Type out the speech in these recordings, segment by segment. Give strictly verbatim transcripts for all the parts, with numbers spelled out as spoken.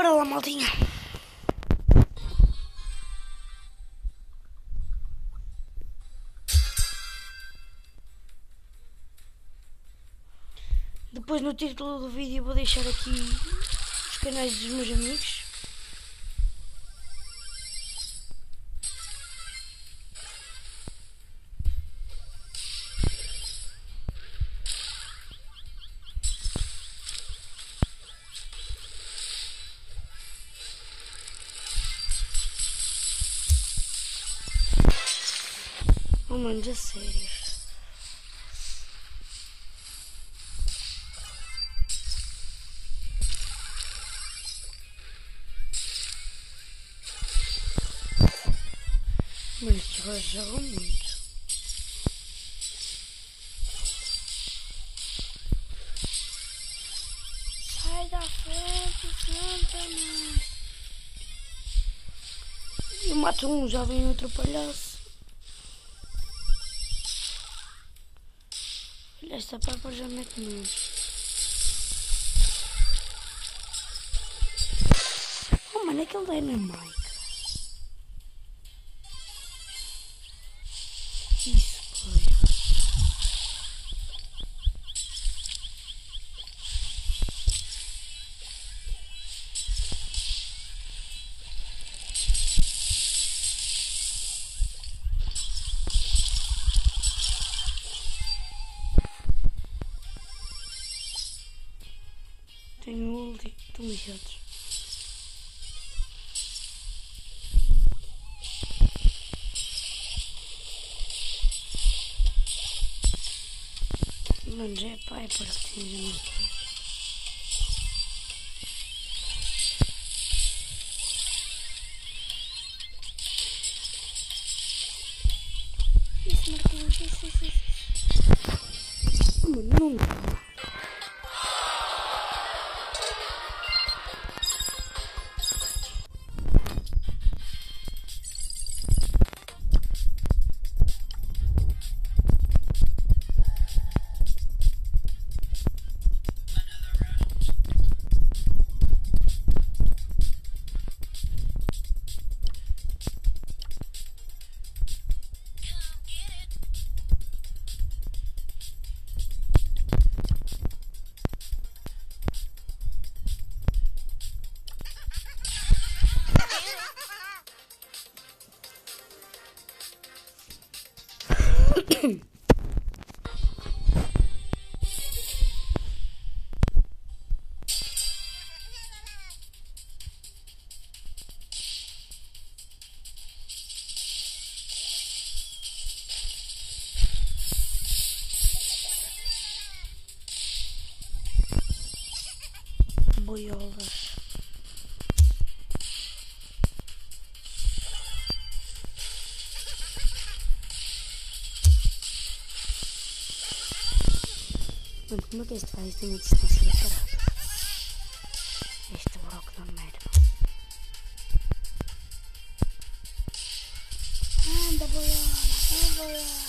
Bora lá, maldinha. Depois no título do vídeo vou deixar aqui os canais dos meus amigos. Oh mano, já sério. Mano, estes gajos jogam muito. Sai da frente, santa mano. Eu mato um, já vem outro palhaço. Olha, esta papa já mete medo. Oh mano, é que ele dá na mic. Isso, foi. Tenho o ulti, estão lixados. Mano, já é pai, parece que tem já não está. Isso, Marquinhos, isso, isso, isso. Mano, não dá. Boiolas. Mano, como é que este gajo tem uma distância de parada? Este broco da merda. Anda, boiola, anda, boiola.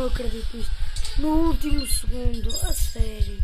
não acredito nisto. No último segundo, a sério.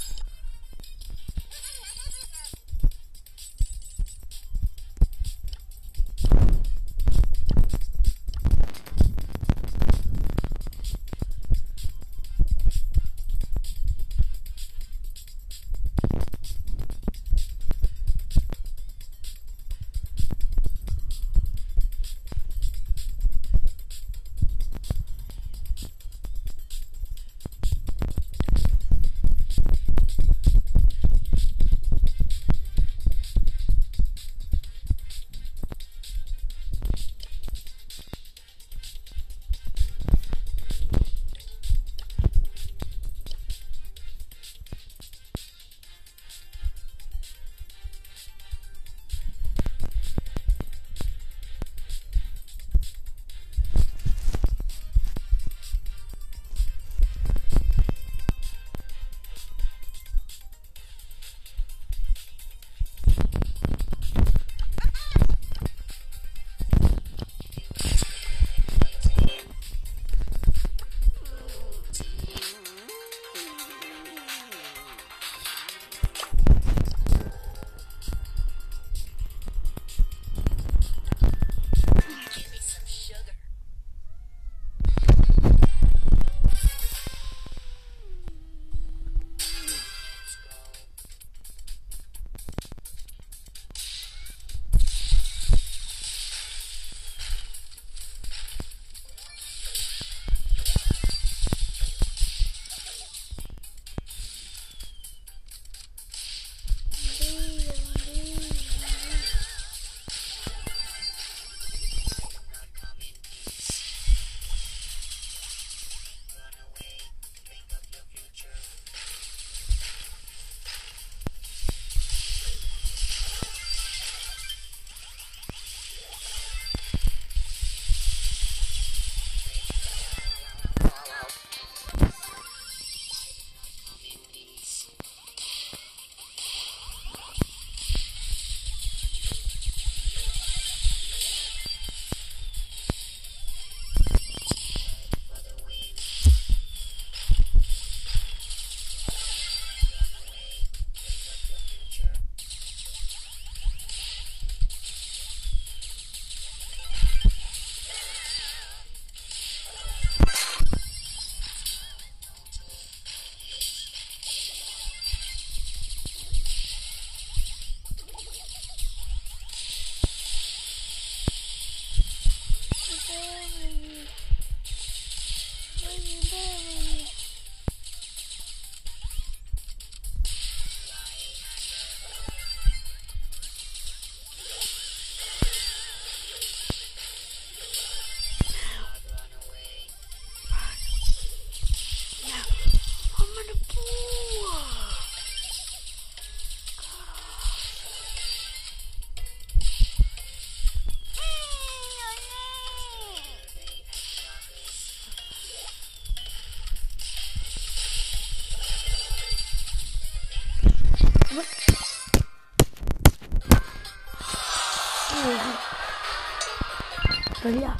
Olha.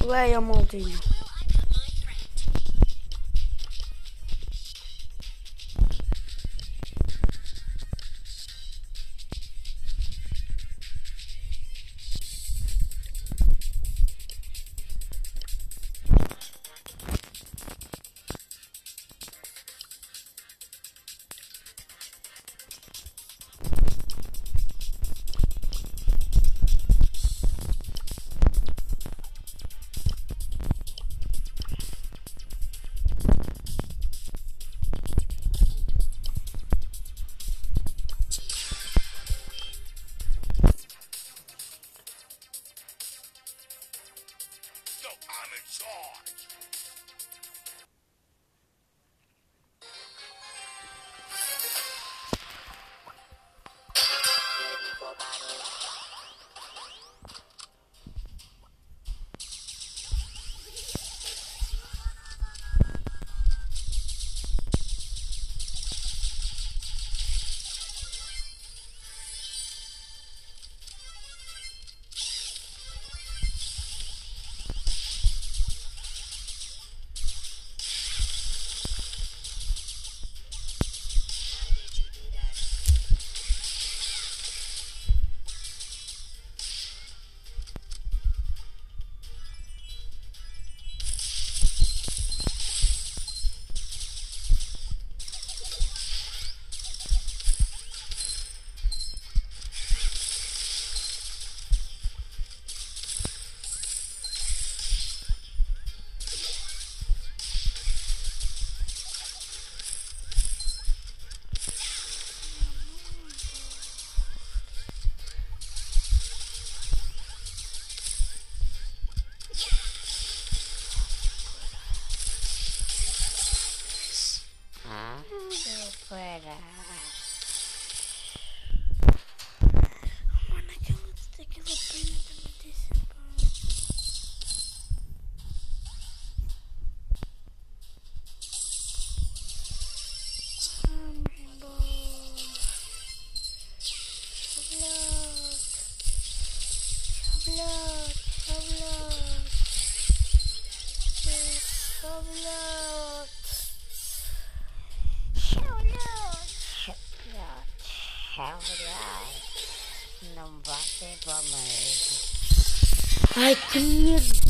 Leia, maldinho. Fuera. Mano, aquela, aquela pena também tem sempre. Vamos embora. Chocolate. Chocolate. Chocolate. Chocolate. Não bate para mais. Ai, que medo!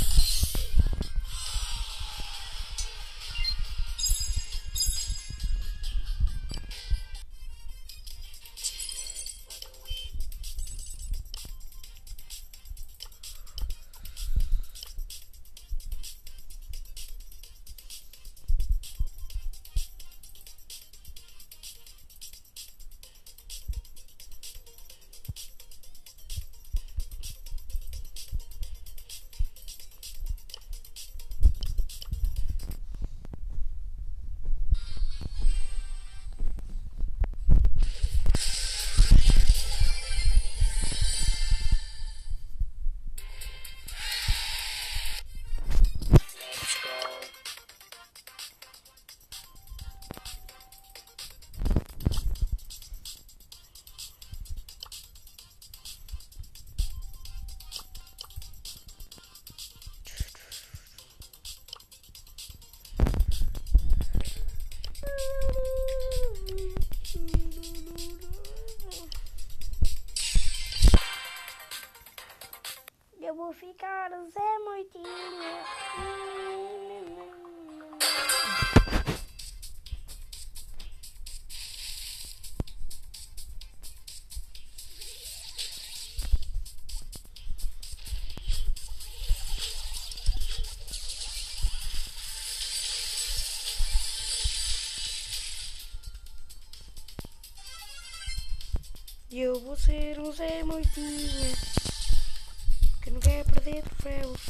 Eu vou ficar Zé Moitinha. Eu vou ser um Zé Moitinha que não quer perder troféus.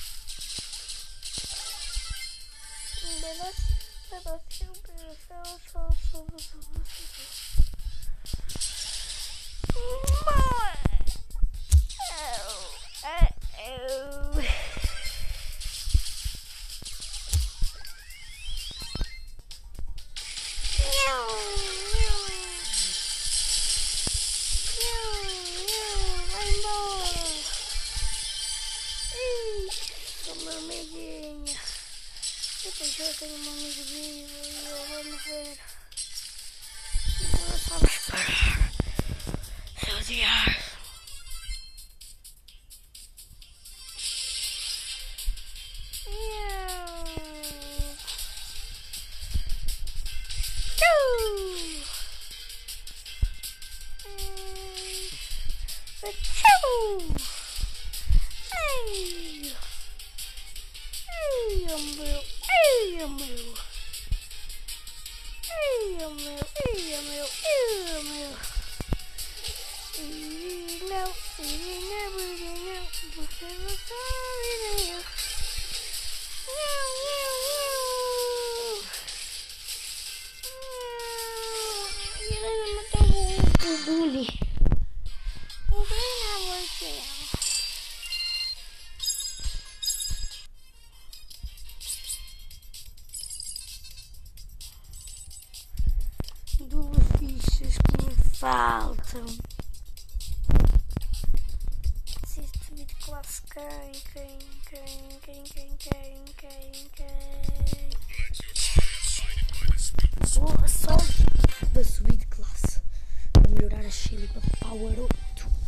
Um pedacinho, um pedacinho, um pedacinho, só, só, só, só. eu tenho um amigo vivo e ele vai morrer. Agora sabe esperar. Se odiar. Achoo! Ei! Ei, o meu! Ei, o meu! Ei, o meu! Ei, o meu! Ei, o meu! E não, e não, e não, você não sabe, não! Não, não, não! E ele matou o bully! Duas fichas que me faltam. Preciso subir de classe. Quem, quem, quem, quem, quem, quem, quem, quem. Boa sorte para subir de classe. Para melhorar a Chile para Power oito.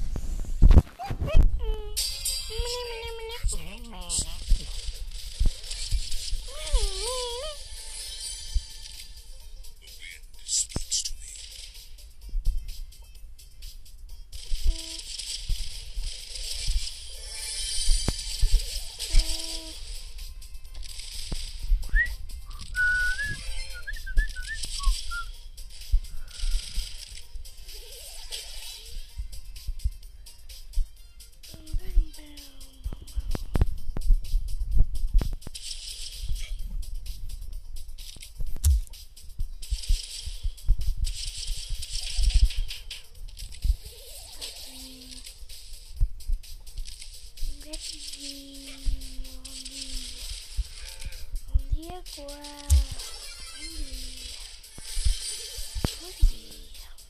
Bom dia, Quá. Bom dia. Bom dia.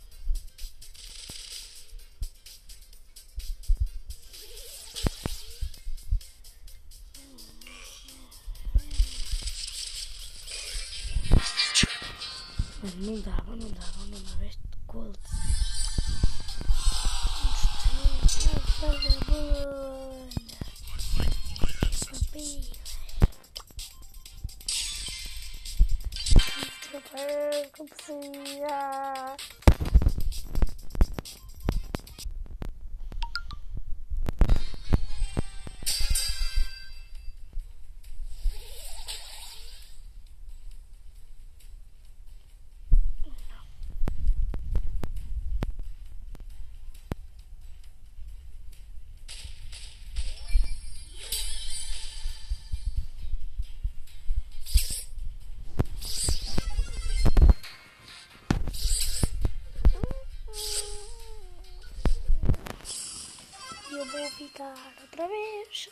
Mas não dava, não dava, não dava este gold. Não precisa. Eu vou ficar outra vez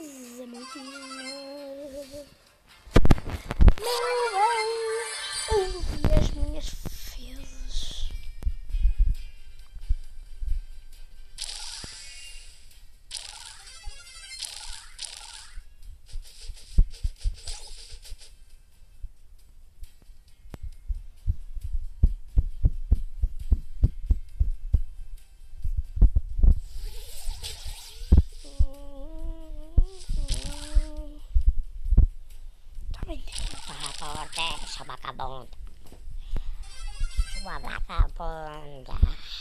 zamantina. Não vai ouvir as minhas fezes. Sua vagabunda. Sua vagabunda.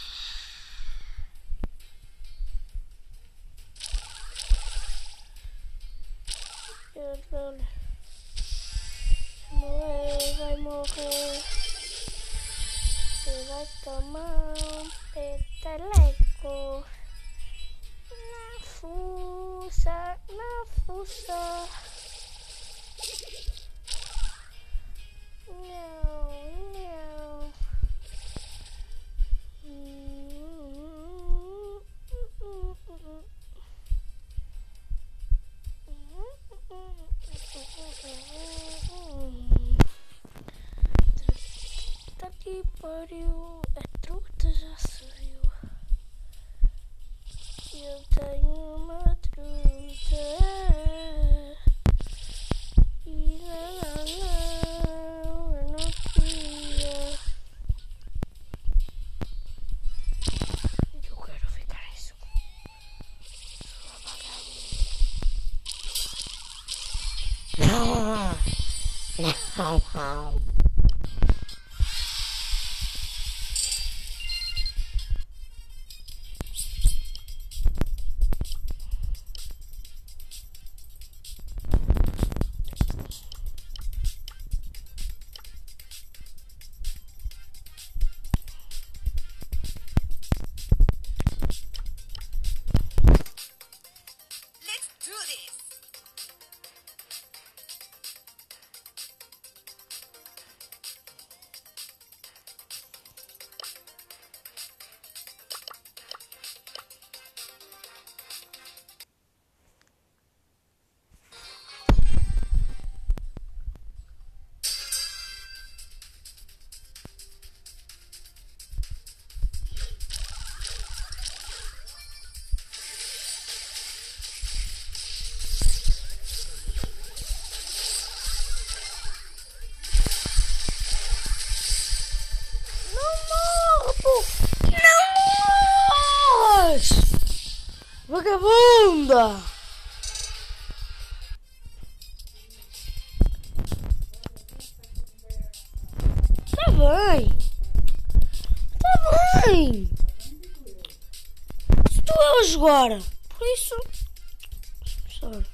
Morrer, vai morrer. Você vai tomar um peteleco. Na fuça, na fuça. Não, não. Tá que pariu. A truta já se viu. Eu tenho uma truta. E não, não, não. Não, não, não. Vagabunda! Tá bem! Tá bem! Estou a jogar! Por isso... Sorry.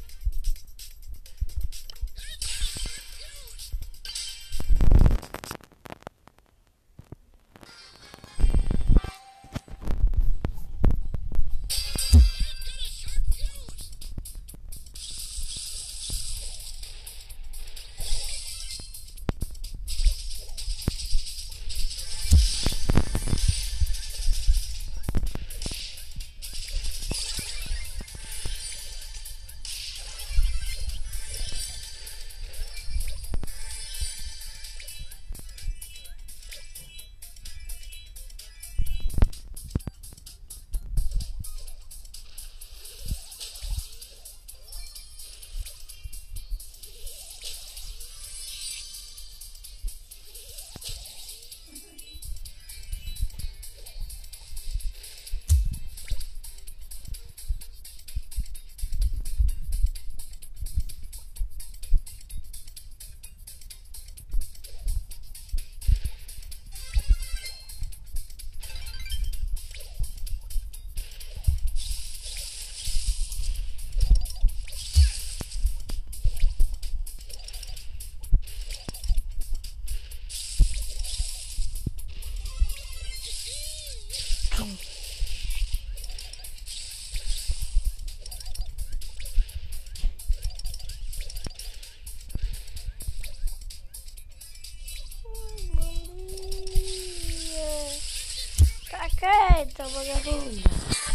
Tá quieta, vagabunda.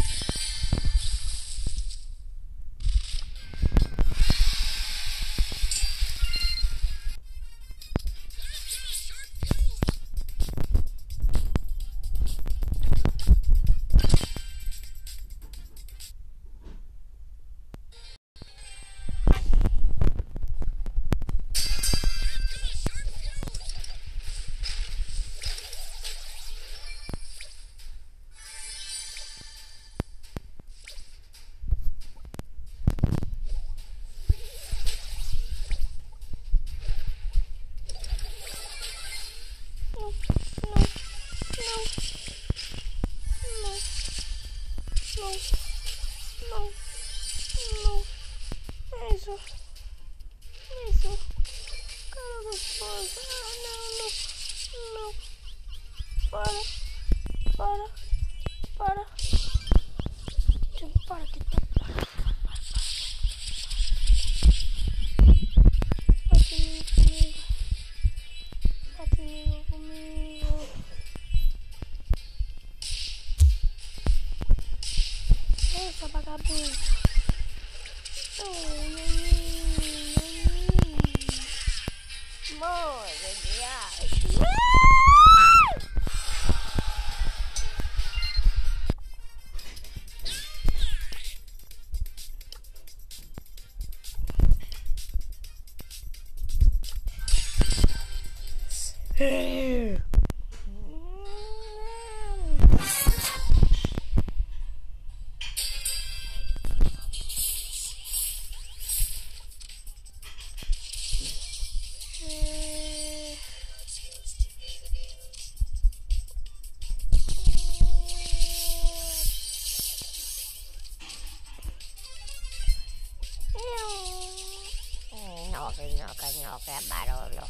Não, não, é isso, isso, cara gostosa, ah, não, não, não, para, para, para, tipo, para que tu, para, para, para, bate comigo, bate comigo, essa vagabunda. Morre de acho. nhoca, nhoca, nhoca, barulho.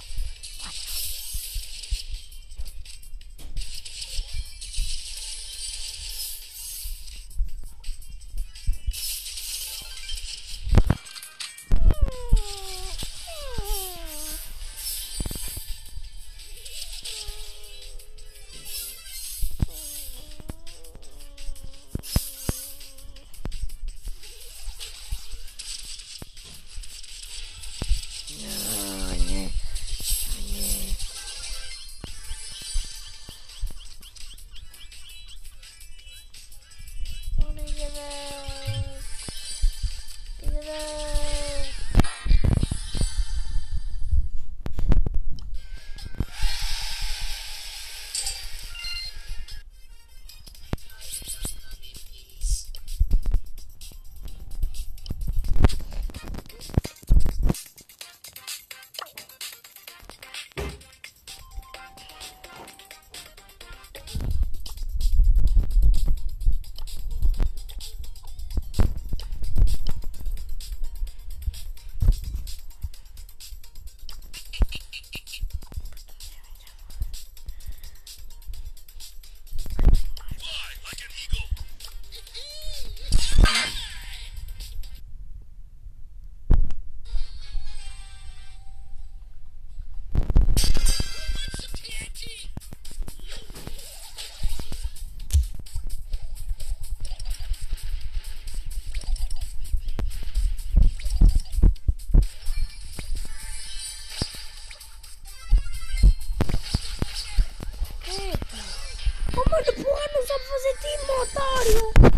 Oh, mano, porra, não sabe fazer time, otário!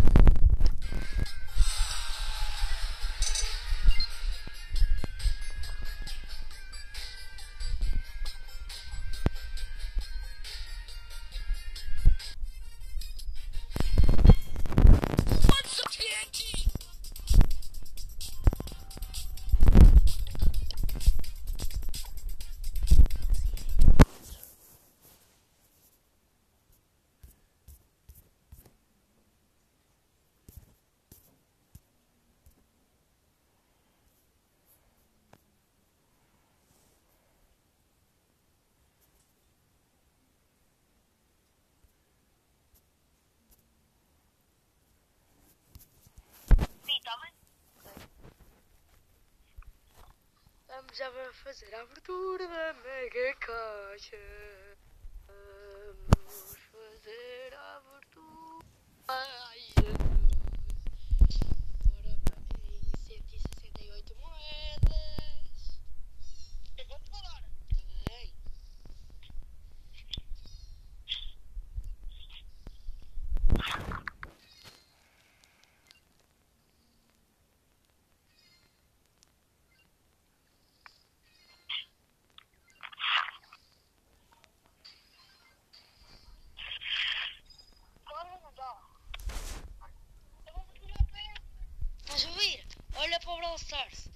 Vamos já fazer a abertura da mega caixa. Vamos fazer a abertura. Ai, Jesus. Ora bem, cento e sessenta e oito moedas. Eu vou-te falar. Bem. Estás a ouvir? Olha para o Brawl Stars.